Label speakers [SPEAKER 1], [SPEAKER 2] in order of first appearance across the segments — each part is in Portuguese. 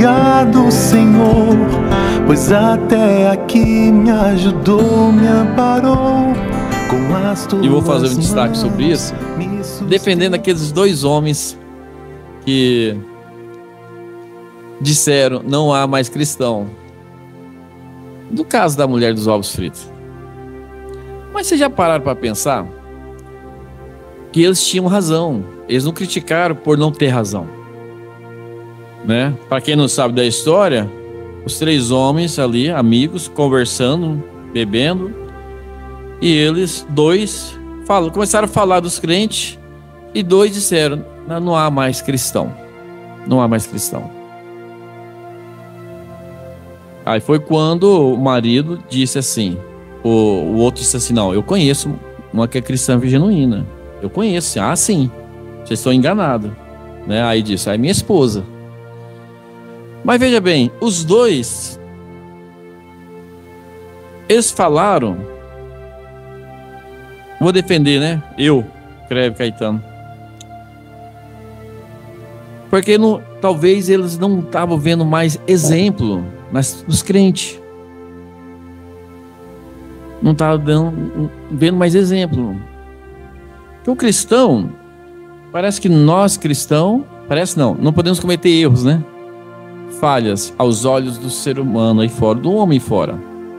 [SPEAKER 1] obrigado, Senhor, pois até aqui me ajudou, me amparou com as tuas mãos.
[SPEAKER 2] E vou fazer um destaque sobre isso, defendendo aqueles dois homens que disseram não há mais cristão. Do caso da mulher dos ovos fritos. Mas vocês já pararam para pensar que eles tinham razão? Eles não criticaram por não ter razão, né? Para quem não sabe da história, os três homens ali, amigos, conversando, bebendo, e eles dois começaram a falar dos crentes, e dois disseram: não há mais cristão, não há mais cristão. Aí foi quando o marido disse assim, o outro disse assim: não, eu conheço uma que é cristã genuína, eu conheço. Ah, sim, vocês estão enganados, né? Aí disse: aí minha esposa. Mas veja bem, os dois, eles falaram, vou defender, né? Eu, Creve Caetano, porque talvez eles não estavam vendo mais exemplo nos crentes. Não estavam vendo mais exemplo. Porque o cristão, parece que nós cristãos, não podemos cometer erros, né? Falhas aos olhos do ser humano aí fora, do homem fora.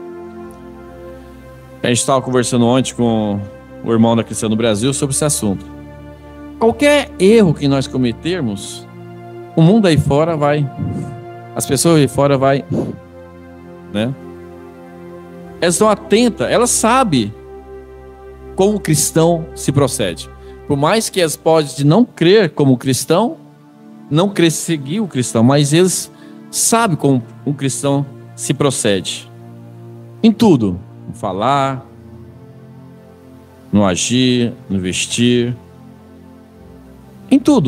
[SPEAKER 2] A gente estava conversando ontem com o irmão da Cristã no Brasil sobre esse assunto. Qualquer erro que nós cometermos, o mundo aí fora vai, as pessoas aí fora vai, né? Elas estão atentas, elas sabem como o cristão se procede. Por mais que elas podem não crer como cristão, não querer seguir o cristão, mas eles sabem como um cristão se procede. Em tudo, no falar, no agir, no vestir, em tudo.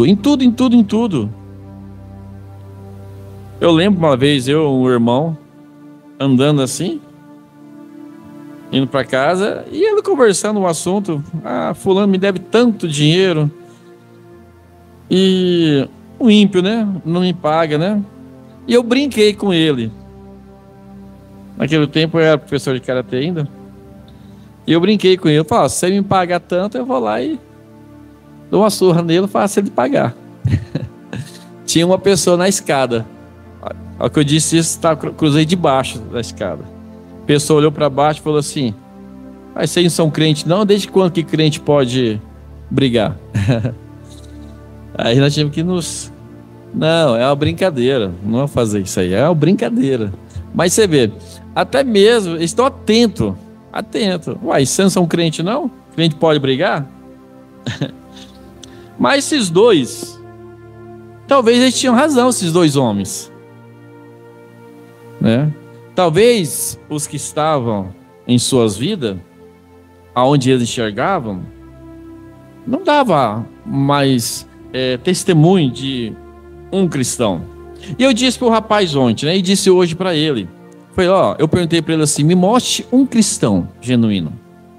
[SPEAKER 2] Eu lembro uma vez, eu e um irmão, andando assim, indo para casa, e ele conversando um assunto: ah, fulano me deve tanto dinheiro, e o ímpio, né, não me paga, né? E eu brinquei com ele. Naquele tempo eu era professor de karatê ainda, e eu brinquei com ele. Eu falei: se você me pagar tanto, eu vou lá e dou uma surra nele, faço ele pagar. Tinha uma pessoa na escada. Ao que eu disse isso, cruzei debaixo da escada. A pessoa olhou para baixo e falou assim: mas vocês não são crentes não? Desde quando que crente pode brigar? Aí nós tivemos que não, é uma brincadeira, não vou fazer isso aí, é uma brincadeira. Mas você vê, até mesmo, eles estão atentos. Uai, vocês não são crente não? Crente pode brigar? Mas esses dois, talvez eles tinham razão, esses dois homens, né? Talvez os que estavam em suas vidas, aonde eles enxergavam, não dava mais testemunho de um cristão. E eu disse para o rapaz ontem, né? E disse hoje para ele. Foi, eu perguntei para ele assim: me mostre um cristão genuíno.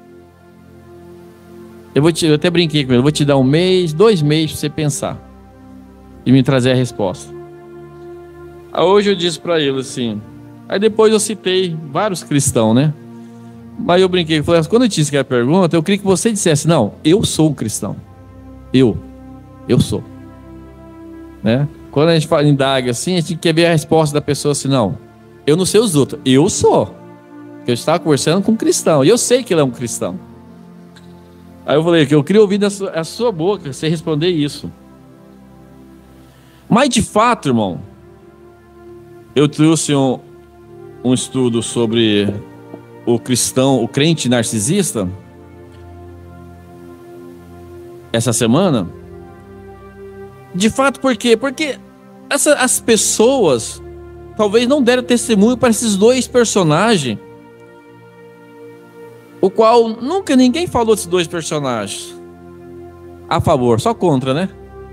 [SPEAKER 2] Eu até brinquei com ele: eu vou te dar 1 mês, 2 meses para você pensar e me trazer a resposta. Hoje eu disse para ele assim. Aí depois eu citei vários cristãos, né? Mas eu brinquei, falei: quando eu disse que era a pergunta, eu queria que você dissesse: não, eu sou um cristão. Eu sou, né? Quando a gente indaga assim, a gente quer ver a resposta da pessoa assim: não, eu não sei os outros, eu sou. Eu estava conversando com um cristão, e eu sei que ele é um cristão. Aí eu falei que eu queria ouvir a sua boca você responder isso. Mas de fato, irmão, eu trouxe um estudo sobre o cristão, o crente narcisista, essa semana. De fato, por quê? Porque as pessoas talvez não deram testemunho para esses dois personagens, o qual nunca ninguém falou desses dois personagens a favor, só contra, né?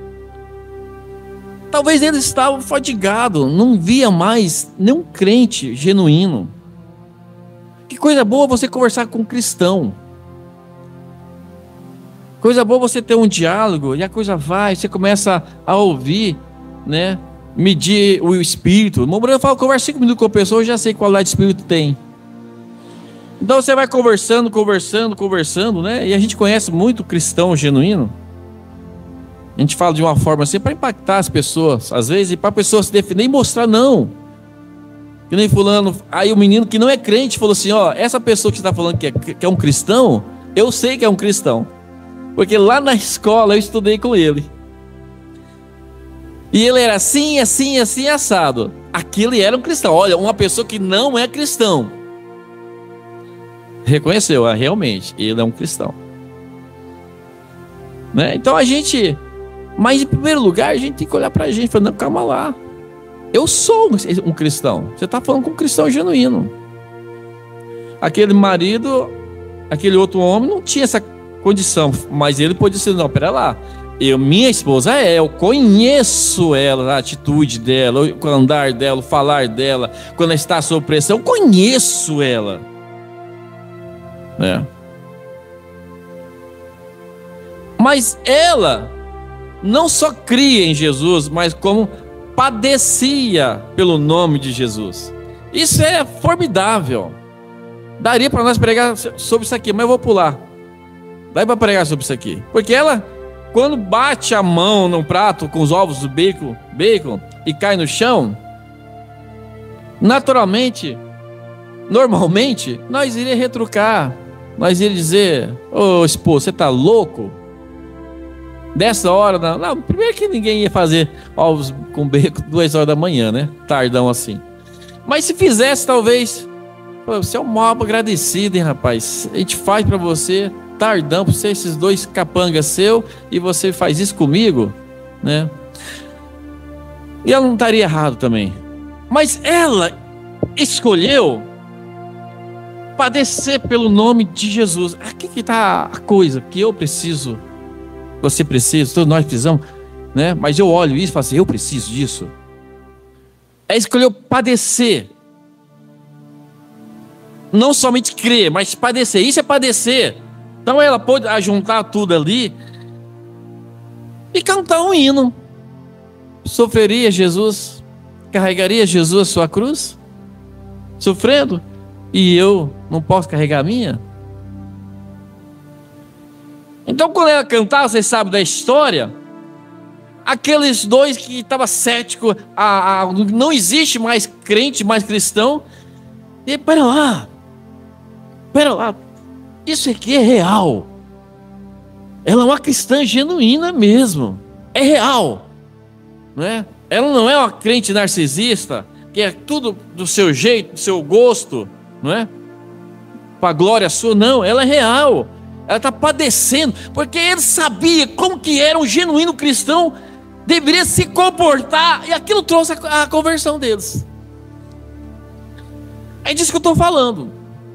[SPEAKER 2] Talvez eles estavam fadigados, não via mais nenhum crente genuíno. Que coisa boa você conversar com um cristão. Coisa boa você ter um diálogo, e a coisa vai, você começa a ouvir, né? medir o espírito. O Bruno fala, conversa 5 minutos com a pessoa, eu já sei qual lado de espírito tem. Então você vai conversando, né? E a gente conhece muito cristão genuíno. A gente fala de uma forma assim para impactar as pessoas, às vezes, e para a pessoa se defender e mostrar não. Que nem fulano, aí o menino que não é crente falou assim, ó, essa pessoa que você está falando que é um cristão, eu sei que é um cristão. Porque lá na escola eu estudei com ele. E ele era assim, assim, assim, assado. Aquele era um cristão. Olha, uma pessoa que não é cristão. Reconheceu, realmente, ele é um cristão. Né? Então a gente... Mas em primeiro lugar, a gente tem que olhar pra gente e falar, não, calma lá. Eu sou um cristão. Você está falando com um cristão genuíno. Aquele marido, aquele outro homem não tinha essa condição. Mas ele pode dizer, não, pera lá. Minha esposa eu conheço ela, a atitude dela, o andar dela, o falar dela. Quando ela está sob pressão, eu conheço ela. Mas ela não só cria em Jesus, mas como padecia pelo nome de Jesus. Isso é formidável. Daria para nós pregar sobre isso aqui, mas eu vou pular. Dá para pregar sobre isso aqui. Porque ela, quando bate a mão no prato com os ovos do bacon e cai no chão, normalmente, nós iríamos retrucar. Nós iríamos dizer, ô esposo, você tá louco? Dessa hora, não, primeiro que ninguém ia fazer ovos com bacon 2 horas da manhã, né? Tardão assim. Mas se fizesse, talvez, você é um mal agradecido, hein, rapaz? A gente faz pra você, tardão, pra você, esses 2 capangas seu, e você faz isso comigo, né? E ela não estaria errado também. Mas ela escolheu padecer pelo nome de Jesus. Aqui que está a coisa que eu preciso, você precisa, todos nós precisamos, né? Mas eu olho isso e falo assim, eu preciso disso. Ela escolheu padecer. Não somente crer, mas padecer. Isso é padecer. Então ela pôde ajuntar tudo ali e cantar um hino. Sofreria Jesus, carregaria Jesus a sua cruz, sofrendo, e eu não posso carregar a minha? Então quando ela cantava, vocês sabem da história, aqueles 2 que estavam céticos, não existe mais crente, mais cristão, e pera lá, isso aqui é real. Ela é uma cristã genuína mesmo, é real, né? Ela não é uma crente narcisista, que é tudo do seu jeito, do seu gosto, não é? Para a glória sua, não, ela é real. Ela está padecendo, porque ele sabia como que era um genuíno cristão, deveria se comportar, e aquilo trouxe a conversão deles. É disso que eu estou falando.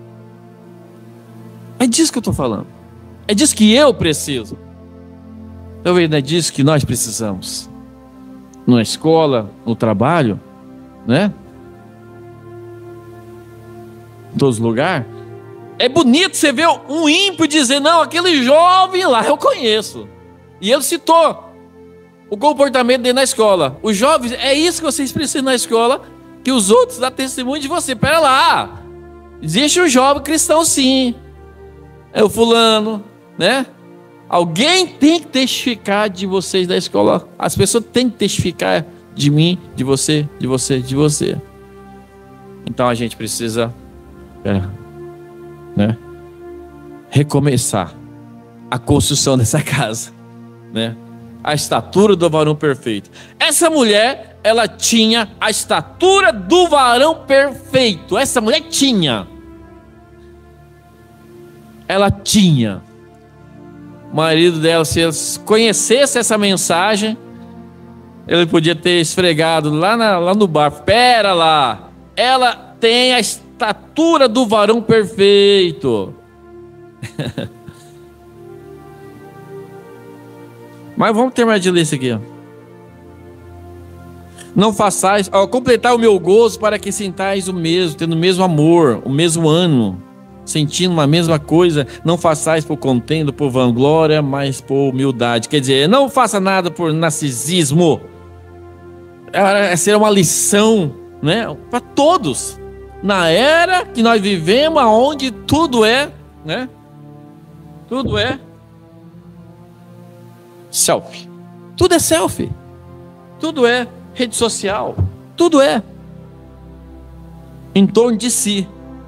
[SPEAKER 2] É disso que eu estou falando. É disso que eu preciso. Talvez não é disso que nós precisamos. Na escola, no trabalho, né? Em todos os lugares. É bonito você ver um ímpio dizer, não, aquele jovem lá eu conheço. E ele citou o comportamento dele na escola. Os jovens, é isso que vocês precisam na escola, que os outros dão testemunho de você. Pera lá, existe um jovem cristão sim. É o fulano, né? Alguém tem que testificar de vocês da escola. As pessoas têm que testificar de mim, de você, de você, de você. Então a gente precisa... né? Recomeçar a construção dessa casa, né? A estatura do varão perfeito. Essa mulher, ela tinha a estatura do varão perfeito. Essa mulher tinha. Ela tinha. O marido dela, se ele conhecesse essa mensagem, ele podia ter esfregado lá no bar. Pera lá, ela tem a estatura do varão perfeito. Mas vamos terminar de ler isso aqui. Não façais, completar o meu gozo para que sintais o mesmo, tendo o mesmo amor, o mesmo ânimo, sentindo uma mesma coisa. Não façais por contenda, por vanglória, mas por humildade. Quer dizer, não faça nada por narcisismo. Essa é uma lição, né, para todos. Na era que nós vivemos, onde tudo é, né? Tudo é selfie. Tudo é selfie. Tudo é rede social. Tudo é em torno de si.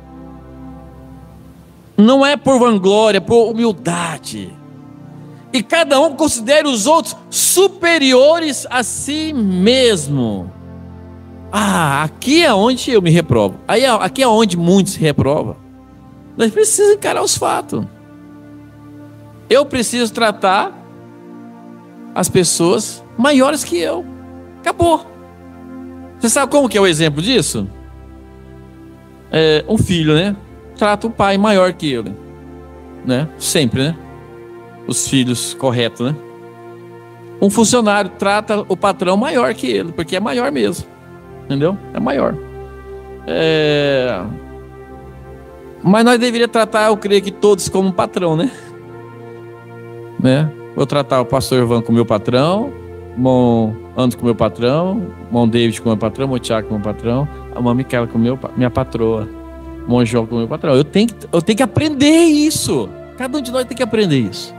[SPEAKER 2] Não é por vanglória, é por humildade. E cada um considera os outros superiores a si mesmo. Aqui é onde eu me reprovo. Aqui é onde muitos se reprovam. Nós precisamos encarar os fatos. Eu preciso tratar as pessoas maiores que eu. Acabou. Você sabe como que é o exemplo disso? Um filho, né? Trata o pai maior que ele, né? Sempre, né? Os filhos, correto, né? Um funcionário trata o patrão maior que ele, porque é maior mesmo. Entendeu? É maior. Mas nós deveríamos tratar, eu creio que todos como um patrão, né? Vou tratar o pastor Ivan como meu patrão, o irmão Anderson como meu patrão, o irmão David como meu patrão, o irmão Tiago como meu patrão, a irmã Micaela como minha patroa, o irmão João como meu patrão. Eu tenho que aprender isso. Cada um de nós tem que aprender isso.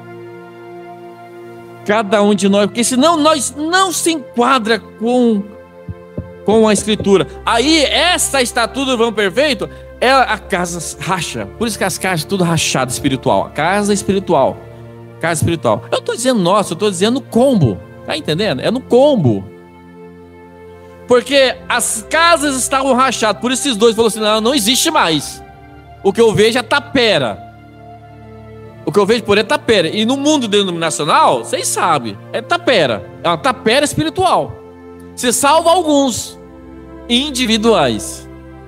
[SPEAKER 2] Cada um de nós, porque senão nós não se enquadra com a escritura. Aí essa estatura do irmão perfeito é a casa racha. Por isso que as casas tudo rachado espiritual. A casa espiritual. Casa espiritual. Eu estou dizendo nossa, eu estou dizendo combo. Tá entendendo? É no combo. Porque as casas estavam rachadas. Por isso esses dois falaram assim: não existe mais. O que eu vejo é tapera. O que eu vejo por é tapera. E no mundo denominacional, vocês sabem, é tapera. É uma tapera espiritual. Você salva alguns individuais.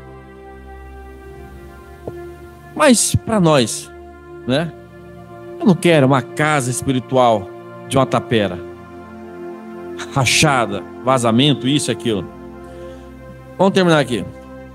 [SPEAKER 2] Mas para nós, né? Eu não quero uma casa espiritual de uma tapera rachada, vazamento, isso e aquilo. Vamos terminar aqui.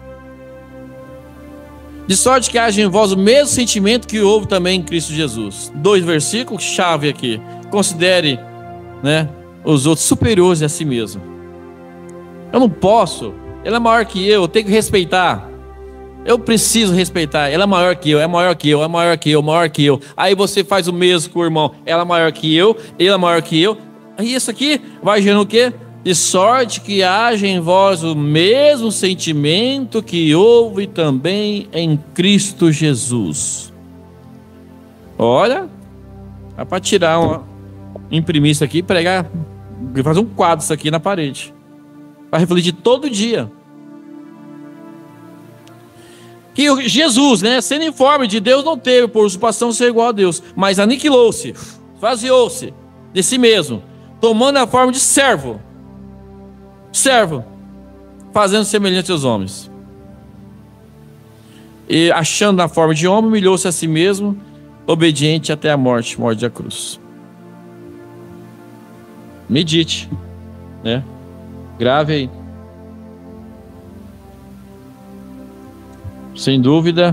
[SPEAKER 2] De sorte que haja em vós o mesmo sentimento que houve também em Cristo Jesus. 2 versículos chave aqui. Considere, né, os outros superiores a si mesmo. Eu não posso. Ele é maior que eu tenho que respeitar. Eu preciso respeitar. Ela é maior que eu, é maior que eu, é maior que eu, maior que eu. Aí você faz o mesmo com o irmão. Ela é maior que eu, ele é maior que eu. Aí isso aqui vai gerando o quê? De sorte que haja em vós o mesmo sentimento que houve também em Cristo Jesus. Olha, é para tirar imprimir isso aqui, pregar, fazer um quadro isso aqui na parede, para refletir todo dia. Que Jesus, né, sendo em forma de Deus, não teve por usurpação ser igual a Deus, mas aniquilou-se, esvaziou-se de si mesmo, tomando a forma de servo, fazendo semelhante aos homens. E achando na forma de homem, humilhou-se a si mesmo, obediente até a morte da cruz. Medite, né? Grave aí. Sem dúvida,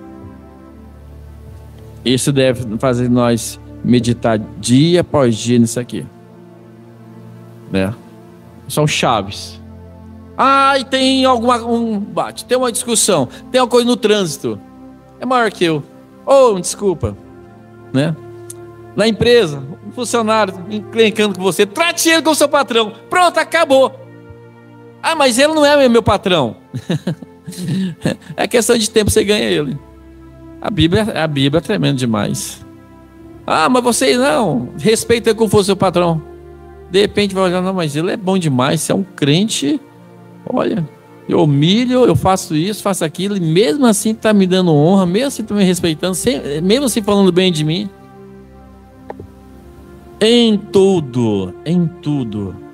[SPEAKER 2] isso deve fazer nós meditar dia após dia nisso aqui, né? São chaves. E tem tem uma discussão, tem uma coisa no trânsito, é maior que eu. Desculpa, né? Na empresa, um funcionário encrencando com você, trate ele como seu patrão. Pronto, acabou. Mas ele não é meu patrão. É questão de tempo, você ganha ele. A Bíblia é tremenda demais. Mas você não respeita ele como fosse seu patrão. De repente vai olhar, não, mas ele é bom demais. Você é um crente. Olha, eu humilho, eu faço isso, faço aquilo, e mesmo assim está me dando honra, mesmo assim está me respeitando, mesmo assim falando bem de mim. Em tudo